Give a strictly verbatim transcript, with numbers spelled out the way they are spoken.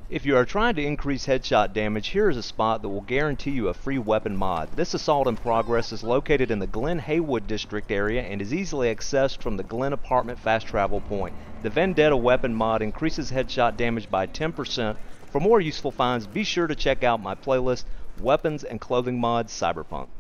If you are trying to increase headshot damage, here is a spot that will guarantee you a free weapon mod. This assault in progress is located in the Glen Haywood district area and is easily accessed from the Glen apartment fast travel point. The Vendetta weapon mod increases headshot damage by ten percent. For more useful finds, be sure to check out my playlist, Weapons and Clothing Mods Cyberpunk.